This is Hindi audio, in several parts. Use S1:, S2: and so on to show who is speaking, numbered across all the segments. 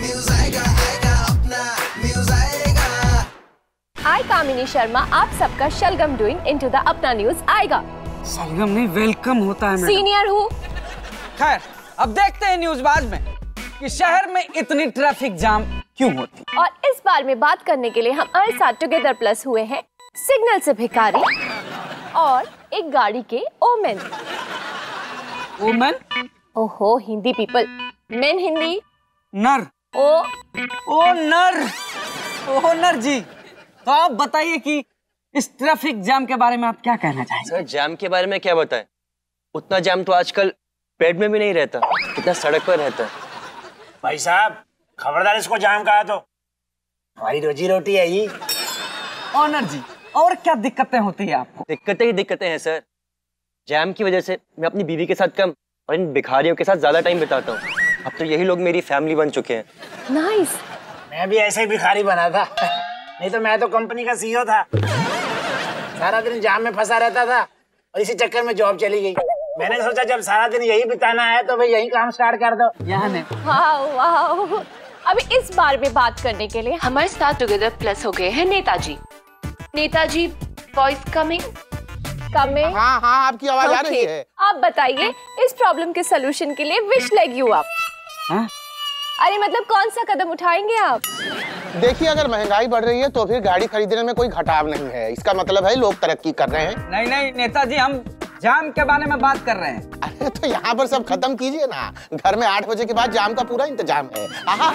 S1: न्यूज़ आएगा आएगा अपना न्यूज़ आएगा।
S2: आई कामिनी शर्मा आप सबका शलगम डूइंग इनटू द अपना न्यूज़ आएगा।
S3: शलगम नहीं वेलकम होता है मैडम।
S2: सीनियर हूँ।
S3: खैर अब देखते हैं न्यूज़बाज में कि शहर में इतनी ट्रैफिक जाम क्यों होती।
S2: और इस बार में बात करने के लिए हमारे साथ टुगेदर प्लस हुए हैं सिग्नल से भिखारी और एक गाड़ी के ओमेन।
S3: ओमेन?
S2: ओहो हिंदी पीपल। मेन हिंदी
S3: नर। ओ नर। ओ नर जी, तो आप बताइए कि इस ट्रैफिक जाम के बारे में आप क्या कहना चाहेंगे?
S4: सर जाम के बारे में क्या बताएं? उतना जाम तो आजकल पेड़ में भी नहीं रहता, कितना सड़क पर रहता है।
S5: भाई साहब खबरदार, इसको जाम कहा तो हमारी रोजी रोटी है ही।
S3: ओनर जी और क्या दिक्कतें होती है आपको?
S4: दिक्कतें ही दिक्कतें हैं सर। जाम की वजह से मैं अपनी बीवी के साथ कम और इन भिखारियों के साथ ज्यादा टाइम बिताता हूँ। अब तो यही लोग मेरी फैमिली बन चुके हैं।
S2: नाइस।
S5: मैं भी ऐसे ही भिखारी बना था, नहीं तो मैं तो कंपनी का सीईओ था। सारा दिन जाम में फंसा रहता था और इसी चक्कर में जॉब चली गई। मैंने सोचा जब सारा दिन यही बिताना है तो भाई यही काम स्टार्ट कर दो।
S2: वाह। अभी इस बार में बात करने के लिए हमारे साथ टुगेदर प्लस हो गए हैं नेताजी। Netaji voice coming.
S6: हाँ आपकी आवाज आ रही है।
S2: आप बताइए इस प्रॉब्लम के सलूशन के लिए विश लाइक यू आप। अरे मतलब कौन सा कदम उठाएंगे आप?
S6: देखिए अगर महंगाई बढ़ रही है तो फिर गाड़ी खरीदने में कोई घटाव नहीं है। इसका मतलब है लोग तरक्की कर रहे हैं।
S3: नहीं नेताजी, हम जाम के बारे में बात कर रहे हैं।
S6: अरे तो यहाँ पर सब खत्म कीजिए ना। घर में 8 बजे के बाद जाम का पूरा इंतजाम है।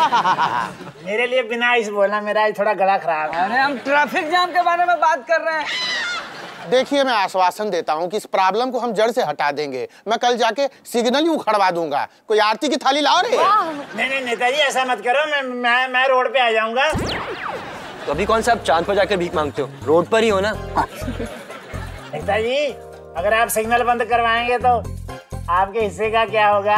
S5: मेरे लिए बिना इस बोलना, मेरा थोड़ा गला खराब है।
S3: अरे हम ट्रैफिक जाम के बारे में बात कर रहे हैं।
S6: देखिए मैं आश्वासन देता हूँ कि इस प्रॉब्लम को हम जड़ से हटा देंगे। मैं कल जाके सिग्नल ही उखड़वा दूंगा। कोई आरती की थाली लाओ रे।
S5: नहीं नेताजी ऐसा मत करो, मैं रोड पे आ जाऊंगा।
S4: तो अभी कौन सा आप चांद पर जाकर भीख मांगते हो? रोड पर ही हो ना।
S5: नेताजी अगर आप सिग्नल बंद करवाएंगे तो आपके हिस्से का क्या होगा?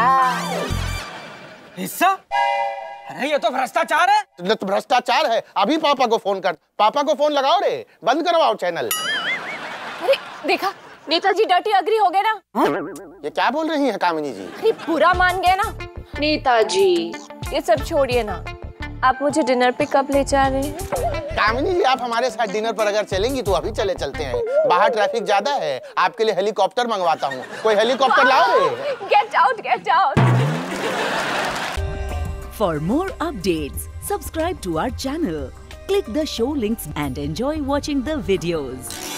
S3: हिस्सा? अरे ये तो भ्रष्टाचार है।
S6: तो भ्रष्टाचार है। अभी पापा को फोन कर, पापा को फोन लगाओ रे, बंद करवाओ चैनल।
S2: अरे देखा नेताजी डर्टी अग्री हो गए ना।
S6: ये क्या बोल रही हैं कामिनी जी?
S2: अरे पूरा मान गए ना। नेताजी ये सब छोड़िए ना, आप मुझे डिनर पे कब ले जा रहे हैं?
S6: कामिनी जी आप हमारे साथ डिनर पर अगर चलेंगी तो अभी चलते हैं। बाहर ट्रैफिक ज्यादा है, आपके लिए हेलीकॉप्टर मंगवाता हूँ। कोई हेलीकॉप्टर लाओ रे।
S2: Get out.
S7: For more updates, subscribe to our channel, click the show links and enjoy watching the videos.